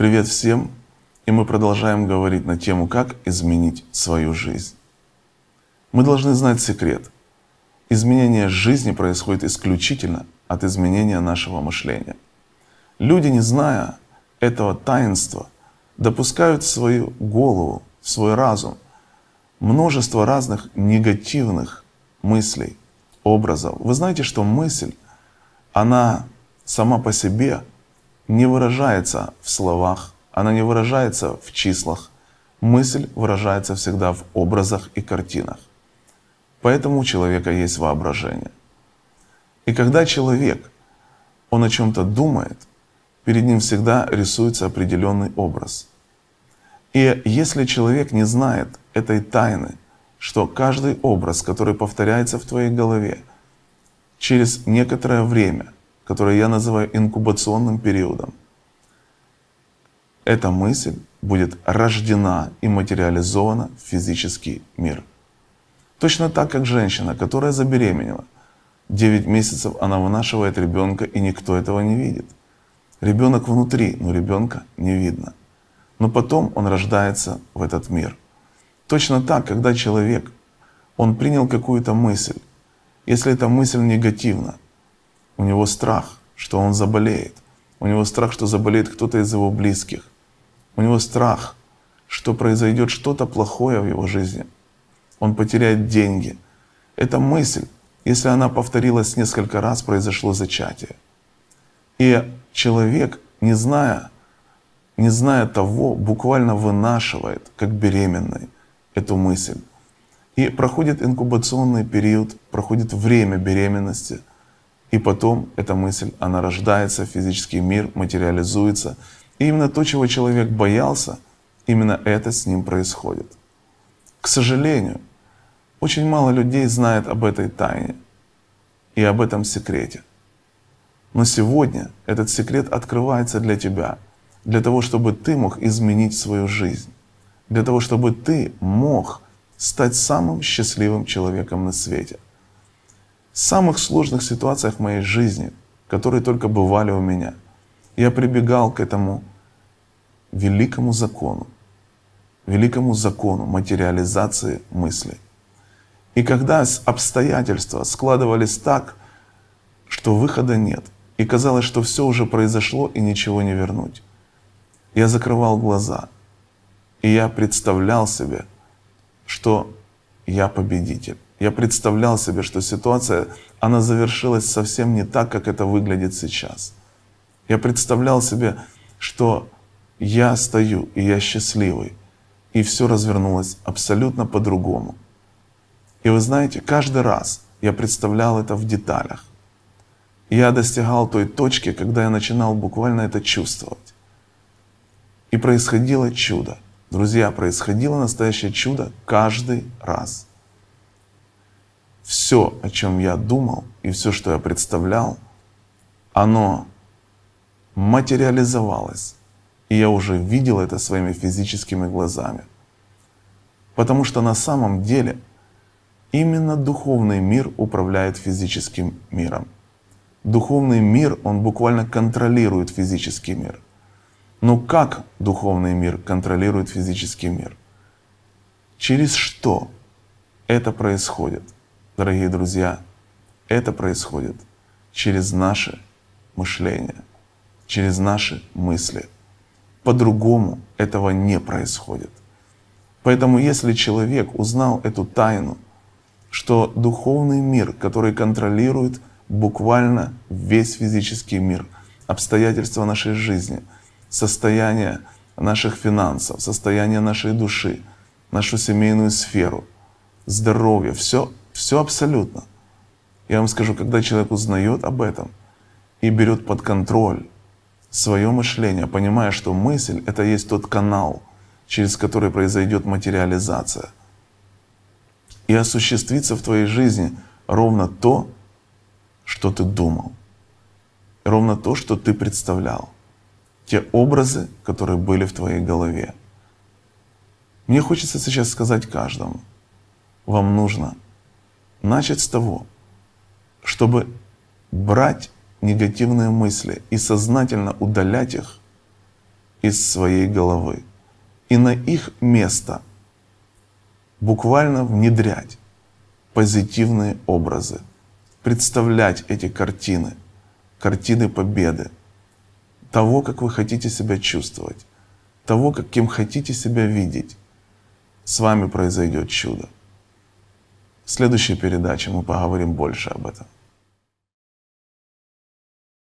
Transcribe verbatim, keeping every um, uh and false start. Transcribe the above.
Привет всем! И мы продолжаем говорить на тему, как изменить свою жизнь. Мы должны знать секрет. Изменение жизни происходит исключительно от изменения нашего мышления. Люди, не зная этого таинства, допускают в свою голову, в свой разум множество разных негативных мыслей, образов. Вы знаете, что мысль, она сама по себе не выражается в словах, она не выражается в числах. Мысль выражается всегда в образах и картинах. Поэтому у человека есть воображение. И когда человек, он о чем-то думает, перед ним всегда рисуется определенный образ. И если человек не знает этой тайны, что каждый образ, который повторяется в твоей голове, через некоторое время, которое я называю инкубационным периодом, эта мысль будет рождена и материализована в физический мир. Точно так, как женщина, которая забеременела, девять месяцев она вынашивает ребенка, и никто этого не видит. Ребенок внутри, но ребенка не видно. Но потом он рождается в этот мир. Точно так, когда человек, он принял какую-то мысль, если эта мысль негативна, у него страх, что он заболеет, у него страх, что заболеет кто-то из его близких, у него страх, что произойдет что-то плохое в его жизни, он потеряет деньги. Эта мысль, если она повторилась несколько раз, произошло зачатие. И человек, не зная, не зная того, буквально вынашивает, как беременный, эту мысль. И проходит инкубационный период, проходит время беременности, и потом эта мысль, она рождается в физический мир, материализуется. И именно то, чего человек боялся, именно это с ним происходит. К сожалению, очень мало людей знает об этой тайне и об этом секрете. Но сегодня этот секрет открывается для тебя, для того, чтобы ты мог изменить свою жизнь, для того, чтобы ты мог стать самым счастливым человеком на свете. В самых сложных ситуациях в моей жизни, которые только бывали у меня, я прибегал к этому великому закону, великому закону материализации мыслей. И когда обстоятельства складывались так, что выхода нет, и казалось, что все уже произошло и ничего не вернуть, я закрывал глаза, и я представлял себе, что я победитель. Я представлял себе, что ситуация, она завершилась совсем не так, как это выглядит сейчас. Я представлял себе, что я стою, и я счастливый, и все развернулось абсолютно по-другому. И вы знаете, каждый раз я представлял это в деталях. Я достигал той точки, когда я начинал буквально это чувствовать. И происходило чудо. Друзья, происходило настоящее чудо каждый раз. Все, о чем я думал, и все, что я представлял, оно материализовалось. И я уже видел это своими физическими глазами. Потому что на самом деле именно духовный мир управляет физическим миром. Духовный мир, он буквально контролирует физический мир. Но как духовный мир контролирует физический мир? Через что это происходит? Дорогие друзья, это происходит через наше мышление, через наши мысли. По-другому этого не происходит. Поэтому если человек узнал эту тайну, что духовный мир, который контролирует буквально весь физический мир, обстоятельства нашей жизни, состояние наших финансов, состояние нашей души, нашу семейную сферу, здоровье, все, все абсолютно. Я вам скажу, когда человек узнает об этом и берет под контроль свое мышление, понимая, что мысль — это есть тот канал, через который произойдет материализация, и осуществится в твоей жизни ровно то, что ты думал, ровно то, что ты представлял, те образы, которые были в твоей голове. Мне хочется сейчас сказать каждому, вам нужно начать с того, чтобы брать негативные мысли и сознательно удалять их из своей головы и на их место буквально внедрять позитивные образы, представлять эти картины, картины победы, того, как вы хотите себя чувствовать, того, каким хотите себя видеть, с вами произойдет чудо. В следующей передаче мы поговорим больше об этом.